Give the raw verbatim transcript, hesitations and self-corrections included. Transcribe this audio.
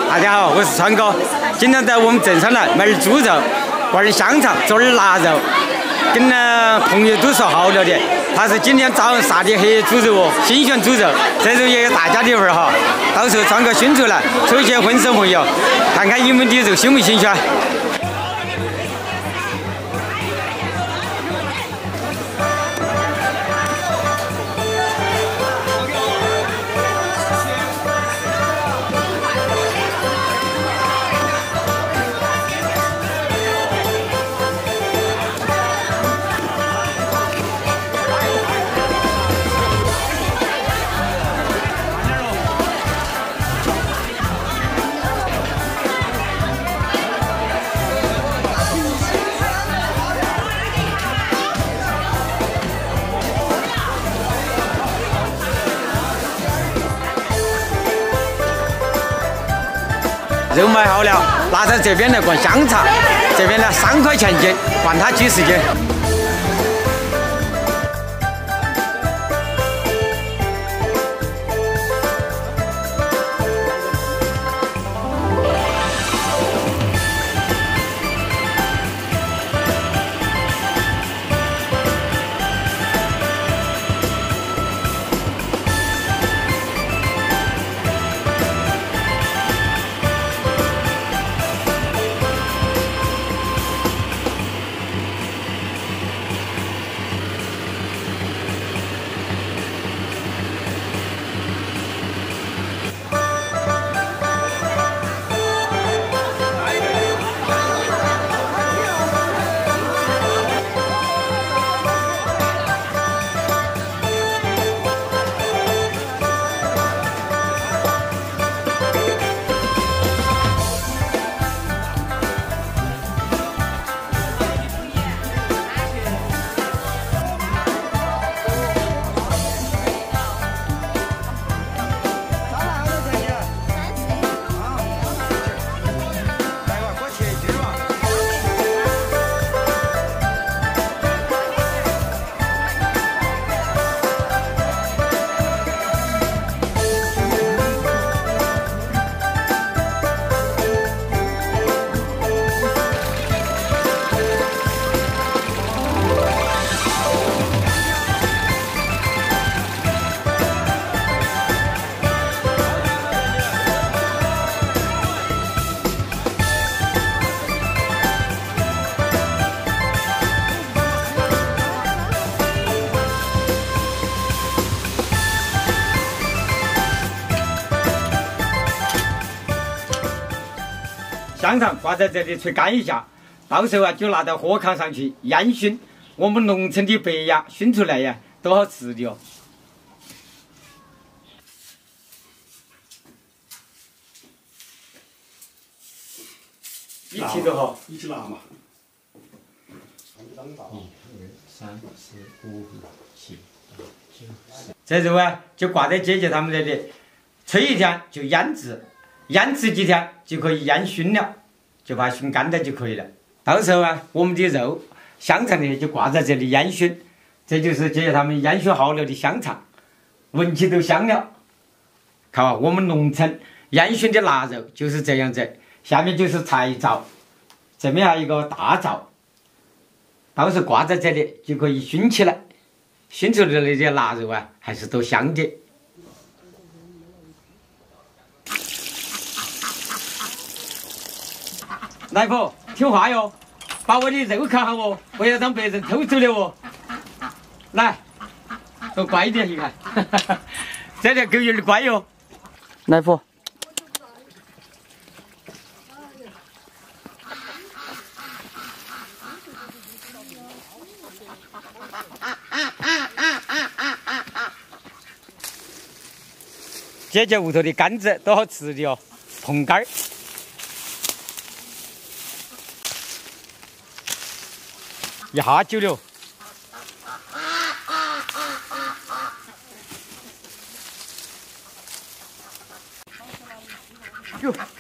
大家好，我是川哥，今天在我们镇上来买点猪肉，玩点香肠，做点腊肉，跟呢朋友都说好了的。他是今天早上杀的黑猪肉哦，新鲜猪肉，这肉也有大家的份儿哈。到时候川哥熏出来，抽一些婚生朋友，看看你们的肉新不新鲜。 肉买好了，拿到这边来灌香肠，这边呢三块钱斤，灌它几十斤。香肠挂在这里吹干一下，到时候啊就拿到火炕上去烟熏。我们农村的白鸭熏出来呀，多好吃的哦！一起的哈， 一起拿嘛。 一、二、三、四、五、六、七、八、九、十。 这肉啊就挂在姐姐他们这里，吹一天就腌制，腌制几天就可以烟熏了。 就把它熏干了就可以了。到时候啊，我们的肉、香肠呢就挂在这里烟熏，这就是姐姐他们烟熏好了的香肠，闻起都香了。看啊，我们农村烟熏的腊肉就是这样子。下面就是柴灶，这边还有一个大灶，到时候挂在这里就可以熏起来，熏出来的那些腊肉啊，还是都香的。 来婆，听话哟，把我的肉看好哦，不要让别人偷走了哦。来，多乖一点，你看，这条狗有点乖哟。来婆，姐姐屋头的杆子多好吃的哦，碰杆儿。 一下就了，哟。